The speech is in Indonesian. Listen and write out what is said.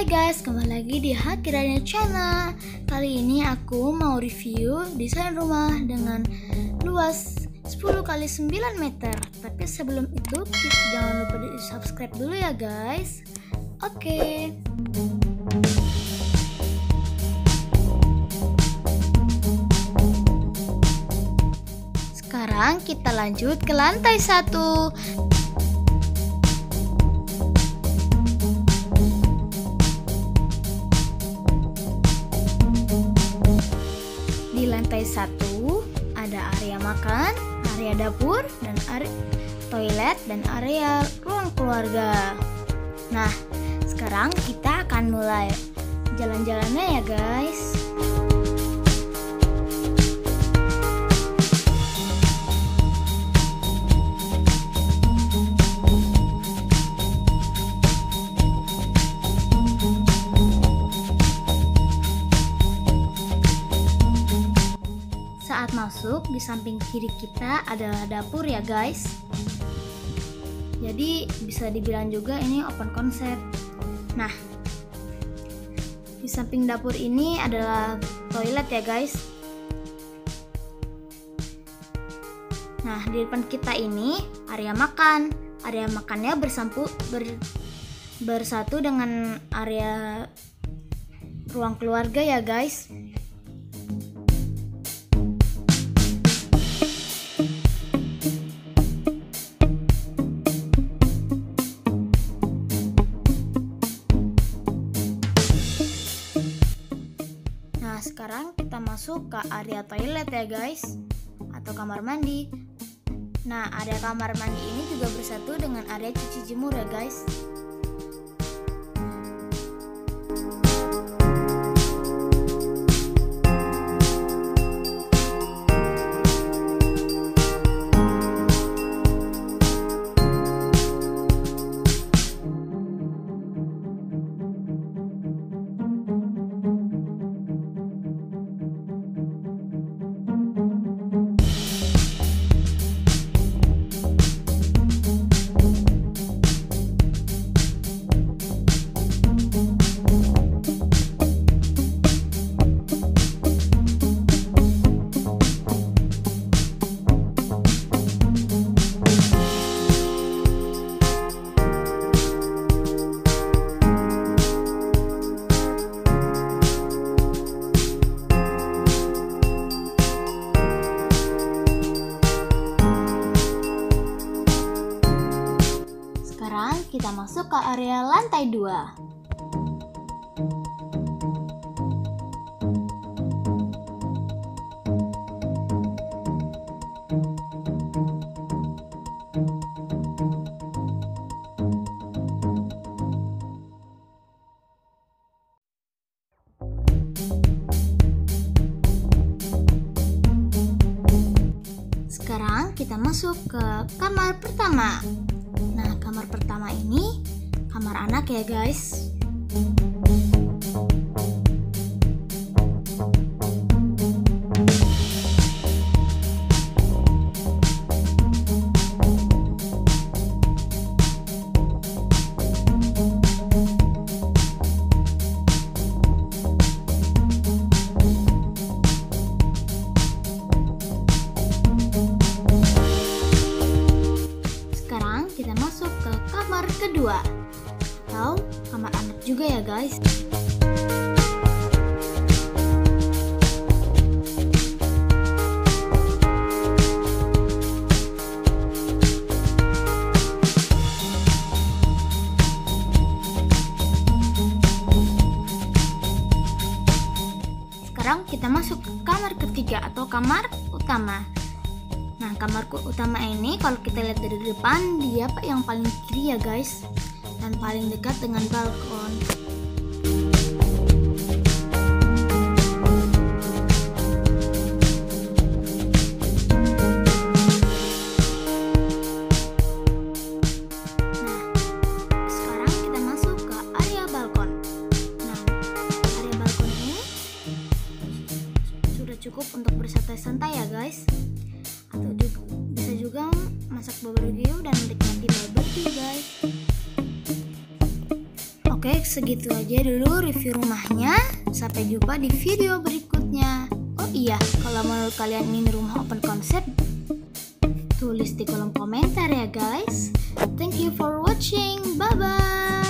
guys, kembali lagi di Hakiranya Channel. Kali ini aku mau review desain rumah dengan luas 10 x 9 meter. Tapi sebelum itu jangan lupa di subscribe dulu ya guys. Oke. Sekarang kita lanjut ke lantai 1. Di lantai 1 ada area makan, area dapur, dan area toilet, dan area ruang keluarga. Nah, sekarang kita akan mulai jalan-jalannya ya guys. Saat masuk, di samping kiri kita adalah dapur ya guys. Jadi bisa dibilang juga ini open concept. Nah, di samping dapur ini adalah toilet ya guys. Nah, di depan kita ini area makan. Area makannya bersatu dengan area ruang keluarga ya guys. Nah, sekarang kita masuk ke area toilet ya guys, atau kamar mandi. Nah, area kamar mandi ini juga bersatu dengan area cuci jemur ya guys. Sekarang kita masuk ke area lantai 2. Sekarang kita masuk ke kamar pertama. Nah, kamar pertama ini kamar anak ya guys. Kita masuk ke kamar kedua atau kamar anak juga ya guys. Sekarang kita masuk ke kamar ketiga atau kamar utama. Nah, kamar utama ini kalau kita lihat dari depan, dia yang paling kiri ya guys, dan paling dekat dengan balkon. Nah, sekarang kita masuk ke area balkon. Nah, area balkon ini sudah cukup untuk bersantai-santai ya guys. Atau bisa juga masak barbecue dan menikmati barbecue guys. Oke, segitu aja dulu review rumahnya. Sampai jumpa di video berikutnya. Oh iya, kalau menurut kalian ini rumah open concept, tulis di kolom komentar ya guys. Thank you for watching. Bye bye.